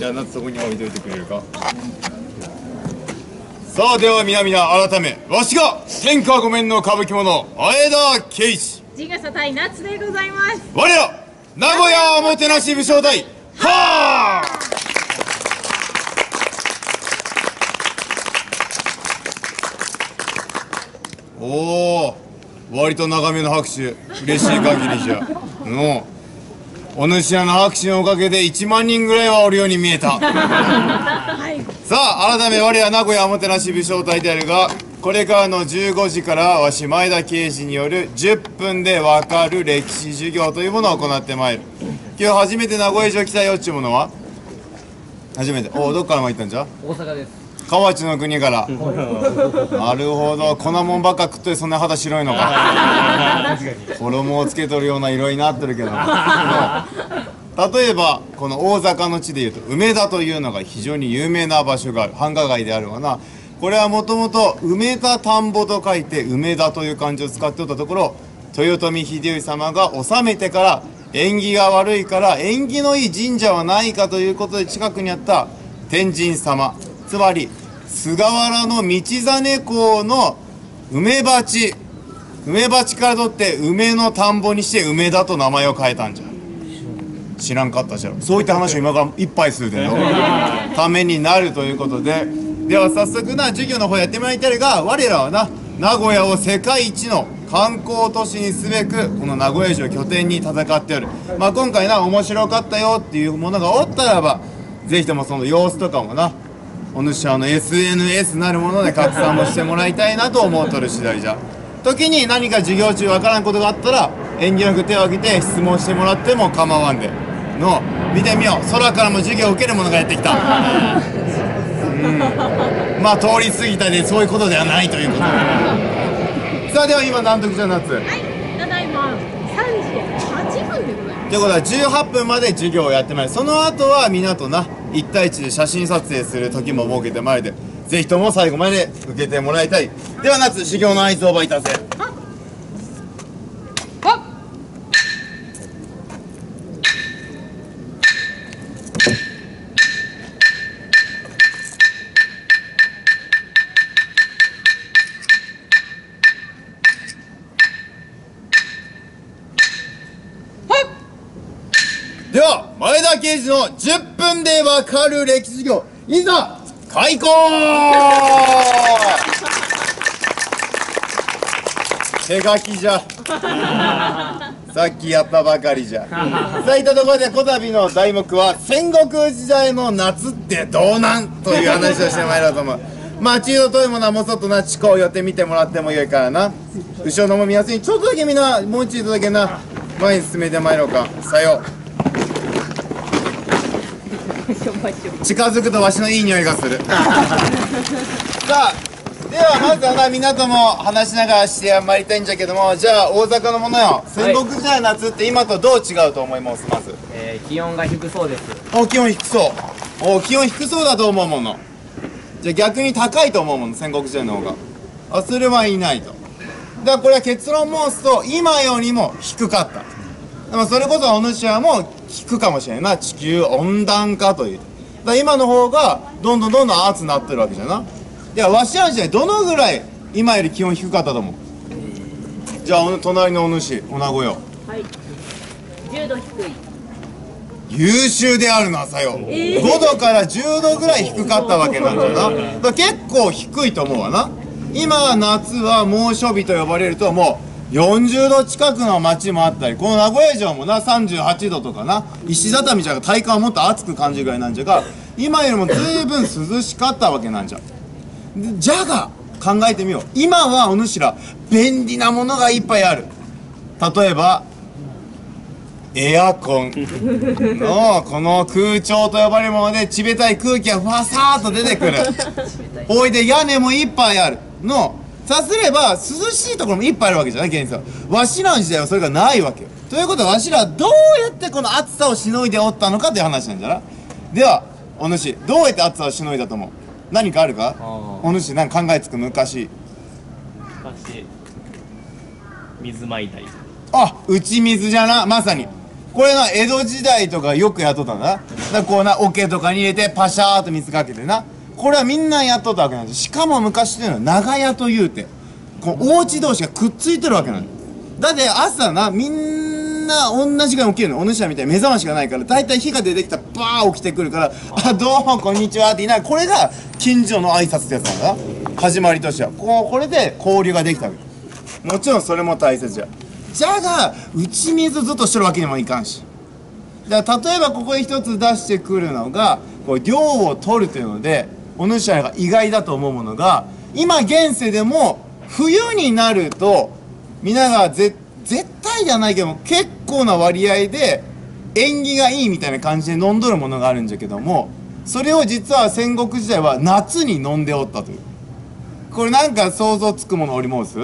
じゃあ夏そこに置いといてくれるか。さあでは皆々改めわしが天下御免の歌舞伎者前田慶一地笠対夏でございます。 我ら名古屋おもてなし武将隊はあ。おお、割と長めの拍手、嬉しい限りじゃのお主らの拍手のおかげで1万人ぐらいはおるように見えたはい、 さあ改め我ら名古屋おもてなし武将隊であるが、これからの15時からわし前田慶次による10分でわかる歴史授業というものを行ってまいる。今日初めて名古屋城来たよっちゅうものは初めて。おお、どっから参ったんじゃ。 大阪です。 河内の国からなるほど、粉もんばっか食っといてそんな肌白いのか衣をつけとるような色になってるけども例えばこの大阪の地でいうと梅田というのが非常に有名な場所がある。繁華街であるわな。これはもともと埋めた田んぼと書いて梅田という漢字を使っておったところ、豊臣秀吉様が治めてから縁起が悪いから縁起のいい神社はないかということで近くにあった天神様、つまり菅原の道真公の梅鉢から取って梅の田んぼにして梅田と名前を変えたんじゃ。知らんかったじゃん。そういった話を今からいっぱいするでのためになるということで、では早速な授業の方やってまいりたいが、我らはな名古屋を世界一の観光都市にすべくこの名古屋城を拠点に戦っておる。今回な面白かったよっていうものがおったらば、ぜひともその様子とかもなお主SNS なるもので拡散もしてもらいたいなと思うとる次第じゃ。時に何か授業中わからんことがあったら遠慮なく手を挙げて質問してもらっても構わんでの。見てみよう、空からも授業を受ける者がやってきたまあ通り過ぎたでそういうことではないということでさあでは今何時じゃ夏。 はい、ただいま3時8分でございます。 ということは18分まで授業をやってまいる。その後はみんなとな1対1で写真撮影する時も設けてまいる。ぜひとも最後まで受けてもらいたい。では夏、修行の合図を覚えたぜ。では前田慶次の10分でわかる歴史授業、いざ開講手書きじゃさっきやったばかりじゃさあいったところでこたびの題目は戦国時代の夏ってどうなんという話をしてまいろうと思う。まあ中途というものはもうちょっとな地高を寄ってみてもらってもよいからな。後ろのも見やすいちょっとだけみんなもう一度だけな前に進めてまいろうか。さよう。近づくとわしのいい匂いがするさあではまずはなみんなとも話しながらしてまいりたいんじゃけども、じゃあ大阪のものよ、戦国時代の夏って今とどう違うと思います。まず気温が低そうです。 気温低そう。気温低そうだと思うもの。じゃあ逆に高いと思うもの、戦国時代の方が。それはいないと。だからこれは結論申すと今よりも低かった。でもそれこそお主らも聞くかもしれんな。地球温暖化という。だから今の方がどんどん暑くなってるわけじゃな。いやわしらの時代どのぐらい今より気温低かったと思う。じゃあ隣のお主おなごよ。 はい、10度低い。 優秀であるなさよ、5度から10度ぐらい低かったわけなんだよな。だから結構低いと思うわな。今夏は猛暑日と呼ばれるともう40度近くの街もあったり、この名古屋城もな38度とかな、石畳じゃが体感はもっと暑く感じるぐらいなんじゃが、今よりもずいぶん涼しかったわけなんじゃ。じゃが考えてみよう。今はお主ら便利なものがいっぱいある。例えばエアコンのこの空調と呼ばれるもので冷たい空気がファサーッと出てくるおいで屋根もいっぱいあるの。さすれば涼しいところもいっぱいあるわけじゃない現実は。わしらの時代はそれがないわけよ。ということはわしらはどうやってこの暑さをしのいでおったのかという話なんじゃな。ではお主どうやって暑さをしのいだと思う。何かあるか。お主何か考えつく。昔水まいたり。 打ち水じゃな。まさにこれな江戸時代とかよくやっとったんだな。だからこうな桶とかに入れてパシャーっと水かけてな、これはみんなやっとったわけなんです。しかも昔っていうのは長屋というてこうお家同士がくっついてるわけなんだ。だって朝なみんな同じぐらい起きるの。お主らみたいに目覚ましがないからだいたい火が出てきたらバー起きてくるから「あどうもこんにちは」って言いながら、これが近所の挨拶ってやつなんだな。始まりとしてはこれで交流ができたわけ。もちろんそれも大切じゃ。じゃが打ち水ずっとしてるわけにもいかんし、だから例えばここで一つ出してくるのがこう量を取るというので、お主らが意外だと思うものが、今現世でも冬になると皆が絶対じゃないけども結構な割合で縁起がいいみたいな感じで飲んどるものがあるんじゃけども、それを実は戦国時代は夏に飲んでおったという。これなんか想像つくものおります？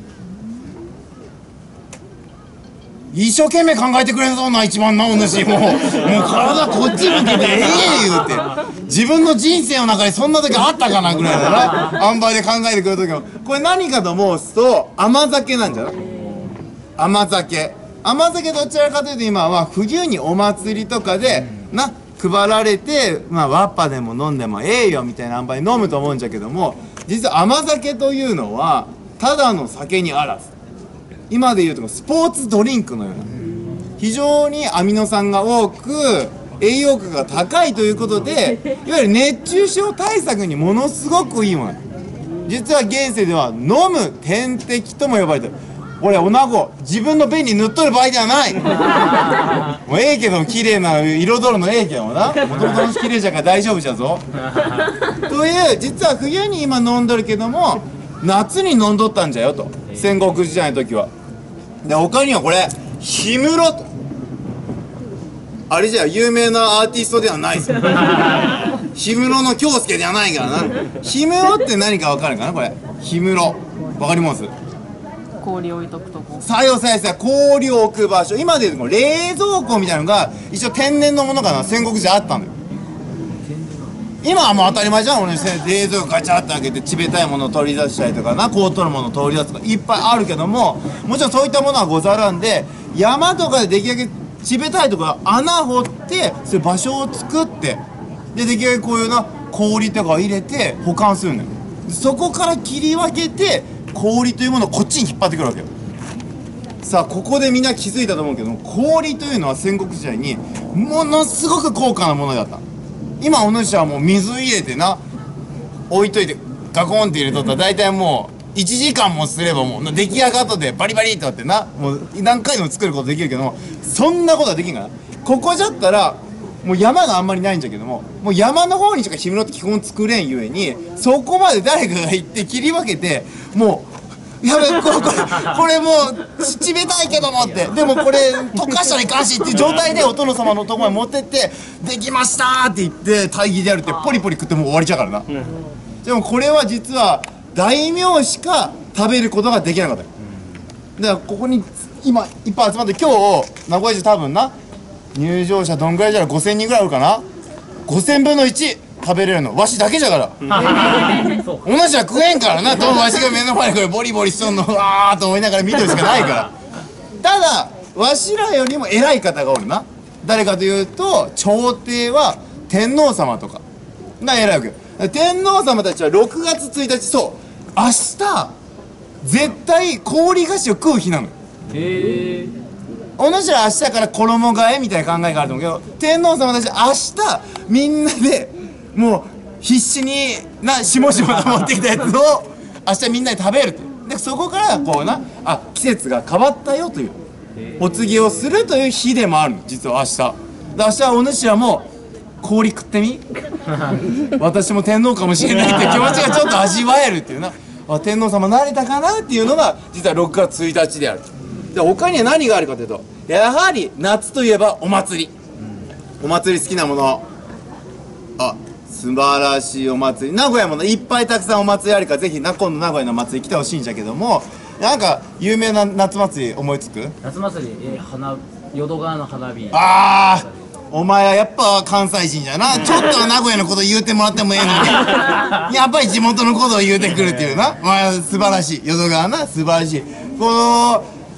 一生懸命考えてくれんぞな、一番なお主。もう体こっち向けてええ言うて、自分の人生の中でそんな時あったかなぐらいだな、塩梅で考えてくれる時も。これ何かと申すと甘酒なんじゃない？甘酒どちらかというと今は冬にお祭りとかでな配られて、わっぱでも飲んでもええよみたいな塩梅飲むと思うんじゃけども、実は甘酒というのはただの酒にあらず、今でいうとスポーツドリンクのような非常にアミノ酸が多く栄養価が高いということで、いわゆる熱中症対策にものすごくいいもの。実は現世では飲む点滴とも呼ばれてる。俺おなご自分の便に塗っとる場合ではないもうええけど綺麗な彩るのええけどな、もともとの綺麗じゃから大丈夫じゃぞという、実は冬に今飲んどるけども夏に飲んどったんじゃよと、戦国時代の時は。で他にはこれ氷室と、あれじゃ有名なアーティストではないですよ氷室の京介ではないからな。氷室って何か分かるかな。これ氷室分かります？ 氷置いとくとこ。 さよ氷を置く場所。今でいうと冷蔵庫みたいなのが一応天然のものかな、戦国時代あったんだよ。今はもう当たり前じゃん。俺冷蔵庫ガチャッと開けてちべたいものを取り出したりとかな、こう取るものを取り出すとかいっぱいあるけども、もちろんそういったものはござらんで、山とかで出来上げちべたいとか穴掘ってそういう場所を作って、で出来上げこういうな氷とかを入れて保管するのよ。そこから切り分けて氷というものをこっちに引っ張ってくるわけよ。さあここでみんな気づいたと思うけども、氷というのは戦国時代にものすごく高価なものだった。今お主はもう水入れてな置いといてガコンって入れとったら大体もう1時間もすればもう出来上がったでバリバリってなってな、もう何回でも作ることできるけども、そんなことはできんから。ここじゃったらもう山があんまりないんじゃけども、もう山の方にしか氷室って基本作れんゆえに、そこまで誰かが行って切り分けて、もうやべこれもうちべたいけどもって、でもこれ溶かしたらいかんしっていう状態でお殿様のとこまで持ってって「できました!」って言って大義でやるってポリポリ食ってもう終わりちゃうからな。でもこれは実は大名しか食べることができなかった。だからここに今いっぱい集まって、今日名古屋市多分な入場者どんぐらいじゃら5000人ぐらいあるかな。5000分の1食べれるのわしだけじゃからおなしは食えんからなと、わしが目の前でこれボリボリしとんのわーっと思いながら見てるしかないから。ただわしらよりも偉い方がおるな。誰かというと朝廷は天皇様とかが偉いわけよ。天皇様たちは6月1日、そう明日絶対氷菓子を食う日なの。へえ。お主ら明日から衣替えみたいな考えがあると思うけど、天皇様たちは明日みんなでもう必死になしもしもと持ってきたやつを明日みんなで食べるって。でそこからこうな季節が変わったよというお告げをするという日でもあるの、実は明日。で明日はお主らも氷食ってみ私も天皇かもしれないっていう気持ちがちょっと味わえるっていうな、天皇様慣れたかなっていうのが実は6月1日である。で他には何があるかというと、やはり夏といえばお祭り。お祭り好きなもの、素晴らしいお祭り。名古屋もいっぱいたくさんお祭りあるから、ぜひ今度名古屋の祭り来てほしいんじゃけども、なんか有名な夏祭り思いつく？ 夏祭り、淀川の花火。 お前はやっぱ関西人じゃな。ちょっとは名古屋のこと言うてもらってもええのにやっぱり地元のことを言うてくるっていうな。素晴らしい淀川な、素晴らしい。この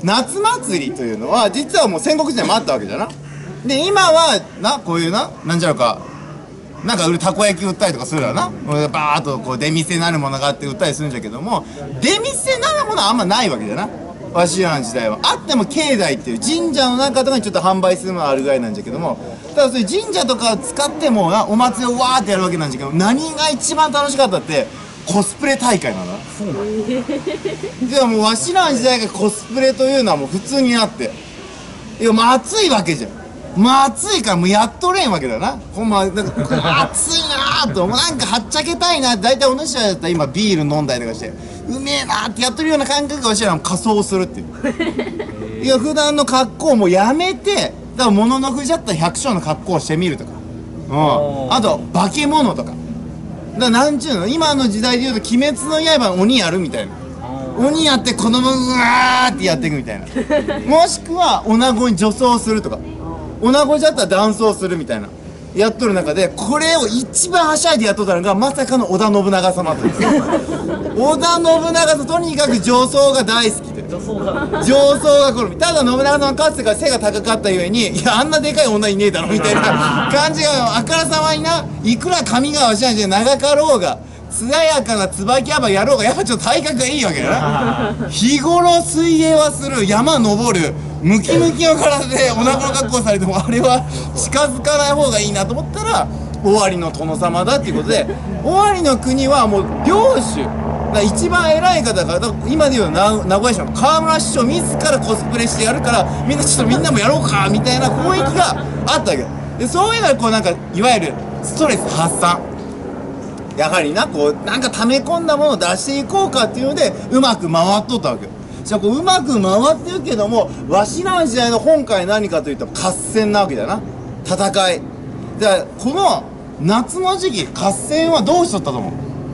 夏祭りというのは実はもう戦国時代もあったわけじゃな。で今はこういうなんじゃろか、なんかたこ焼き売ったりとかするわな。バーッとこう出店なるものがあって売ったりするんだけども、出店なるものはあんまないわけだな、わしらの時代は。あっても境内っていう神社の中とかにちょっと販売するものがあるぐらいなんだけども、ただそういう神社とかを使ってもお祭りをわーってやるわけなんだけど、何が一番楽しかったってコスプレ大会なんだ。そうなんだ。じゃあもうわしらの時代がコスプレというのはもう普通になって、いやもう暑いわけじゃん。暑いからもうやっとれんわけだよな。ほんま暑いなーと、なんかはっちゃけたいなって。大体お主らだったら今ビール飲んだりとかしてうめえなーってやってるような感覚がわしらも仮装するっていういや普段の格好もやめて、だからもののふじゃったら百姓の格好をしてみるとか、あと化け物とか、だからなんちゅうの、今の時代でいうと鬼滅の刃の鬼やるみたいな、鬼やって子供うわーってやっていくみたいなもしくは女子に女装するとか、女子じゃったら男装するみたいなやっとる中で、これを一番はしゃいでやっとったのがまさかの織田信長様という織田信長さん、とにかく女装が大好きで、女装が好み。ただ信長さんはかつてから背が高かったゆえに、いやあんなでかい女いねえだろみたいな感じがあからさまにな。いくら髪がわしらに長かろうが艶やかな椿幅やろうが、やっぱちょっと体格がいいわけだな日頃水泳はする、山登る、ムキムキの体でお腹の格好されても、あれは近づかない方がいいなと思ったら尾張の殿様だっていうことで、尾張の国はもう領主だ、一番偉い方が今でいう名古屋市の河村市長自らコスプレしてやるから、みんなちょっとみんなもやろうかみたいな雰囲気があったわけで、そういうのはこうなんかいわゆるストレス発散、やはりこうなんか溜め込んだものを出していこうかっていうのでうまく回っとったわけよ。じゃあこううまく回ってるけども、わしらの時代の本会何かというと合戦なわけだな、戦い。じゃあこの夏の時期合戦はどうしとったと思う？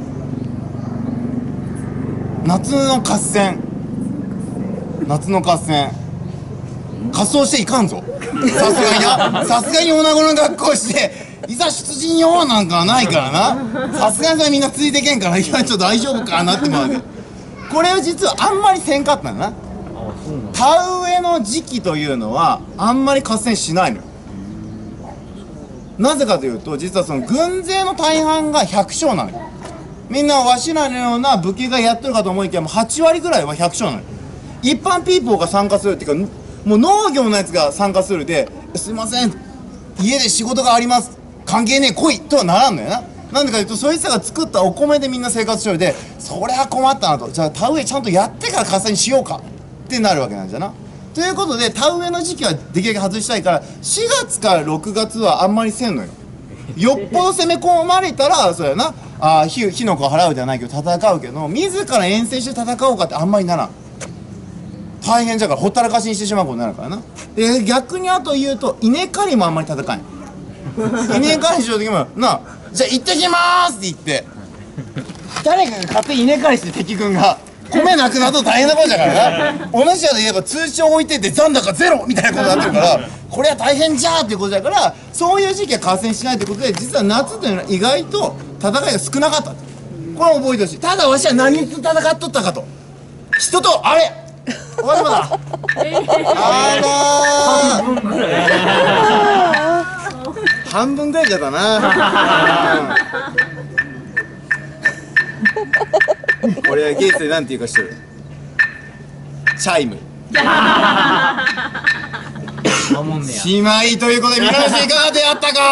夏の合戦、夏の合戦仮装していかんぞさすがにな、さすがに女子の格好していざ出陣よなんかはないからな。さすがにそれみんなついてけんから、いやちょっと大丈夫かなってまうわけ。これは実はあんまりせんかったんだな。田植えの時期というのはあんまり合戦しないのよ。なぜかというと、実はその軍勢の大半が百姓なのよ。みんなわしらのような武家がやってるかと思いきや、もう8割ぐらいは百姓なのよ。一般ピーポーが参加するっていうか、もう農業のやつが参加するで、すいません家で仕事があります関係ねえ来いとはならんのよな。なんでかというと、そいつらが作ったお米でみんな生活してるで、そりゃ困ったなと。じゃあ田植えちゃんとやってから合戦しようかってなるわけなんじゃな。ということで田植えの時期はできるだけ外したいから、4月から6月はあんまりせんのよ。よっぽど攻め込まれたらそうやな、火の粉払うじゃないけど戦うけど、自ら遠征して戦おうかってあんまりならん。大変じゃからほったらかしにしてしまうことになるからな。で逆にあと言うと、稲刈りもあんまり戦えん稲刈りしようときもじゃあ行ってきまーすって言って誰かが勝手に稲刈りして敵軍が米なくなると大変なことだからな。同じやで言えば通帳置いてて残高ゼロみたいなことになってるから、これは大変じゃーっていうことだから、そういう時期は合戦しないってことで、実は夏というのは意外と戦いが少なかった。これは覚えてほしい。ただわしは何と戦っとったかと、人とあれおばあちゃまだあらー半分ぐらいじゃったなこれはゲイツでなんて言うか知ってる？チャイムしまいということで、皆さんいかがであったか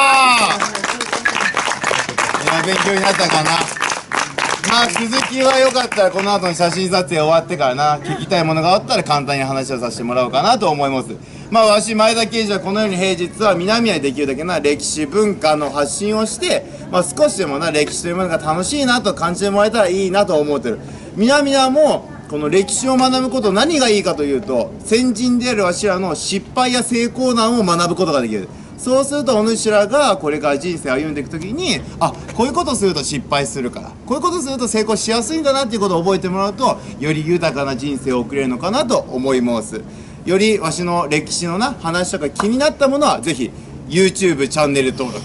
勉強になったかな。続きはよかったらこの後の写真撮影終わってからな、聞きたいものがあったら簡単に話をさせてもらおうかなと思います。わし前田慶次はこのように平日は南にできるだけな歴史文化の発信をして、少しでもな歴史というものが楽しいなと感じてもらえたらいいなと思ってる。南はもうこの歴史を学ぶこと、何がいいかというと、先人であるわしらの失敗や成功談を学ぶことができる。そうするとお主らがこれから人生を歩んでいくときに、こういうことをすると失敗するから、こういうことをすると成功しやすいんだなっていうことを覚えてもらうと、より豊かな人生を送れるのかなと思います。よりわしの歴史の話とか気になったものはぜひ YouTube チャンネル登録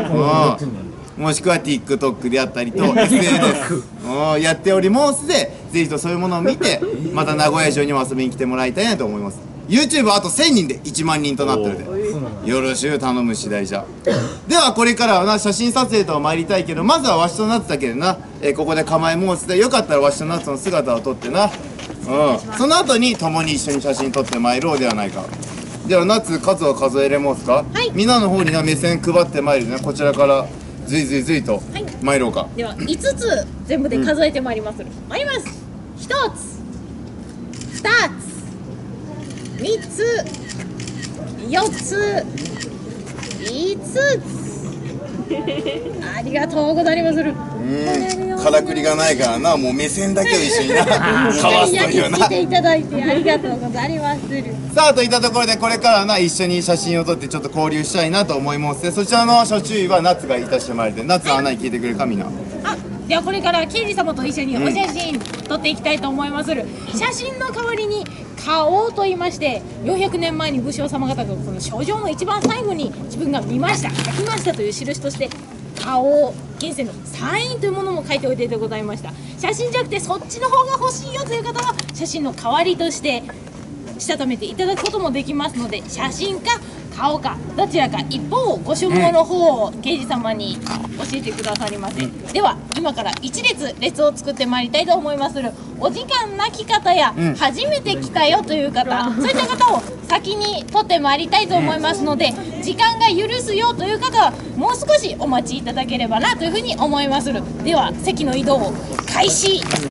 もしくは TikTok であったりと SNS やっておりますで、ぜぜひとそういうものを見てまた名古屋城にも遊びに来てもらいたいなと思います。 YouTube あと1000人で1万人となってるで、よろしゅう頼む次第じゃ。ではこれからはな写真撮影とは参りたいけど、まずはわしとナッツだけでな、ここで構え申すでよかったらわしとナッツの姿を撮ってな、その後に共に一緒に写真撮って参ろうではないか。ではナッツ数を数えれますか。みんなの方にな目線配って参るね。こちらからずいずいずいと参ろうか。 では5つ全部で数えてまいります。参ります。1つ、2つ、3つ、4つ、5つ。ありがとうございます。 からくりがないからな、もう目線だけを一緒にな交わすというな。 見ていただいてありがとうございます。 さあといったところでこれからな一緒に写真を撮ってちょっと交流したいなと思います。そちらの諸注意はナッツがいたしてまいりで、ナッツの案内聞いてくれるかみんな。 ではこれから刑事様と一緒にお写真撮っていきたいと思います。写真の代わりに花押と言いまして、400年前に武将様方がこの書状の一番最後に自分が見ました、書きましたという印として花押、現世のサインというものも書いておいてでございました。写真じゃなくてそっちの方が欲しいよという方は写真の代わりとしてしたためていただくこともできますので、写真か顔かどちらか一方をご所望の方を刑事様に教えてくださりませ。では今から一列を作ってまいりたいと思います。お時間なき方や、初めて来たよという方、そういった方を先に取ってまいりたいと思いますので、時間が許すよという方はもう少しお待ちいただければなというふうに思います。では席の移動を開始。